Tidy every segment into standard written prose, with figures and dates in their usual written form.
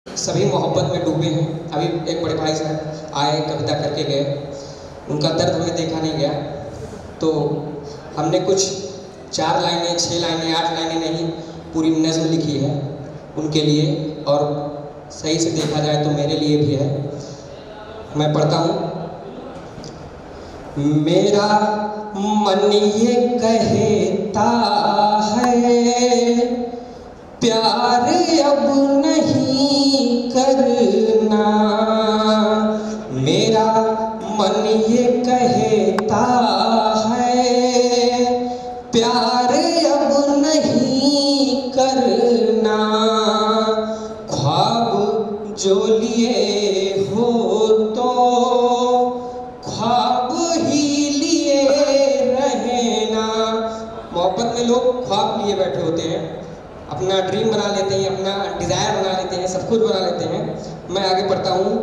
सभी मोहब्बत में डूबे हैं। अभी एक बड़े भाई साहब आए, कविता करके गए, उनका दर्द हमें देखा नहीं गया, तो हमने कुछ 4 लाइनें, 6 लाइनें, 8 लाइनें नहीं, पूरी नज़्म लिखी है उनके लिए, और सही से देखा जाए तो मेरे लिए भी है। मैं पढ़ता हूँ। मेरा मन ये कहता है प्यार अब नहीं करना, मेरा मन ये कहता है प्यार अब नहीं करना, ख्वाब जो लिए हो तो ख्वाब ही लिए रहना। मोहब्बत में लोग ख्वाब लिए बैठे होते हैं, अपना ड्रीम बना लेते हैं, अपना डिज़ायर बना लेते हैं, सब कुछ बना लेते हैं। मैं आगे पढ़ता हूँ।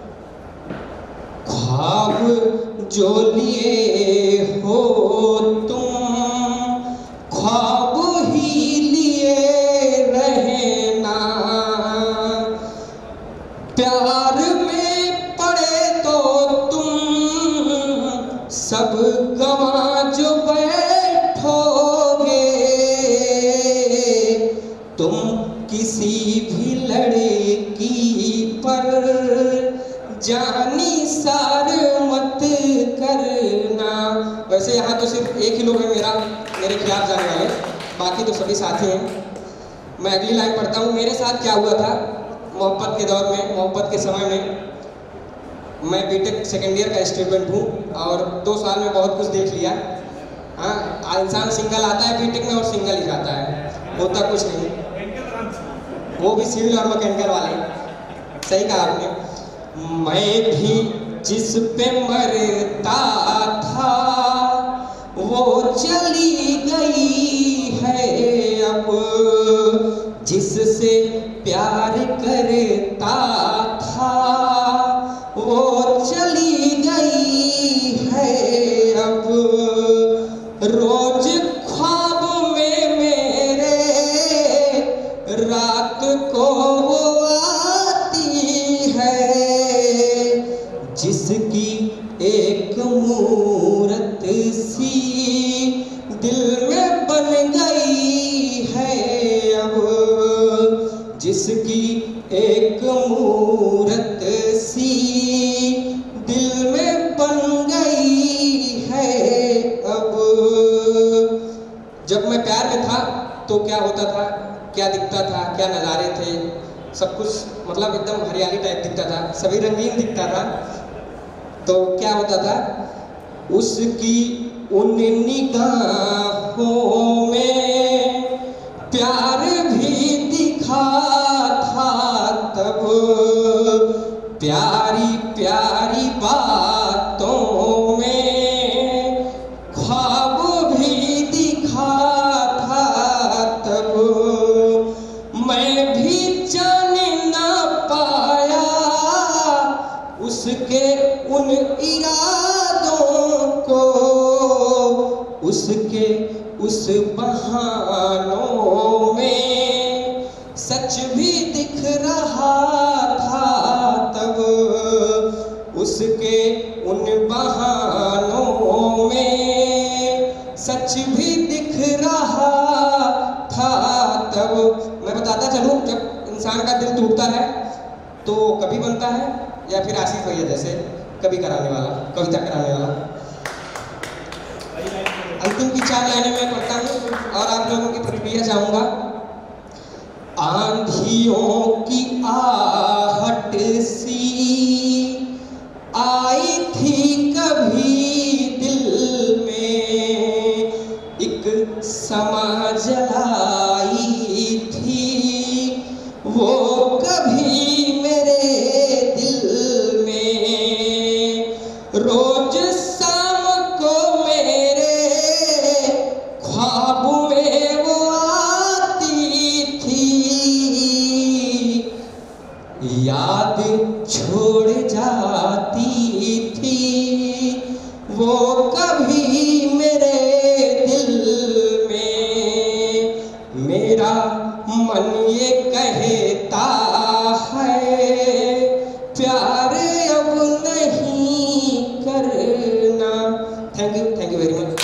ख्वाब जो लिए हो तुम ख्वाब ही लिए रहना, प्यार में पड़े तो तुम सब गंवा जो बैठोगे, तुम किसी भी लड़की पर जानी सार मत करना। वैसे यहाँ तो सिर्फ एक ही लोग हैं मेरे खिलाफ जाने वाले, बाकी तो सभी साथी हैं। मैं अगली लाइन पढ़ता हूँ। मेरे साथ क्या हुआ था मोहब्बत के दौर में, मोहब्बत के समय में। मैं बीटेक सेकेंड ईयर का स्टूडेंट हूँ और 2 साल में बहुत कुछ देख लिया। हाँ, इंसान सिंगल आता है बीटेक में और सिंगल ही जाता है, होता कुछ नहीं। वो भी सिविल और मैकेनिकल वाले। सही कहा आपने। मैं भी जिस पे मरता था वो चली गई है अब, जिससे प्यार करता था वो चली गई है अब, रोज ख्वाब में मेरे रात को वो आती है, जिसकी एक मूरत सी दिल में बन गई है अब, जिसकी एक मूरत सी दिल में बन गई है अब। जब मैं प्यार में था तो क्या होता था, क्या दिखता था, क्या नज़ारे थे, सब कुछ मतलब एकदम हरियाली टाइप दिखता था, सभी रंगीन दिखता था। तो क्या होता था, उसकी उन निगाहों में प्यार भी दिखा था तब, प्यारी प्यारी बातों में ख्वाब भी दिखा था तब, मैं भी जान ना पाया उसके उन इरादों को, उसके उस बहानों में सच भी दिख रहा था तब, उसके उन बहानों में सच भी दिख रहा था तब। मैं बताता चलूँ, जब इंसान का दिल टूटता है तो कभी बनता है या फिर आशिक भैया जैसे कभी कराने वाला, कविता कराने वाला। अंतिम की 4 लाइनें मैं पढ़ता हूँ और आप लोगों की प्रतिक्रिया चाहूँगा। आंधियों की आहट सी आई थी कभी दिल में, एक समा जलाई थी वो कभी मेरे दिल में, रोज शाम को मेरे ख्वाब में वो आती थी, याद छोड़ जाती थी वो कभी मेरे दिल में, मेरा मन ये कहता है प्यार अब नहीं करना। Thank you very much.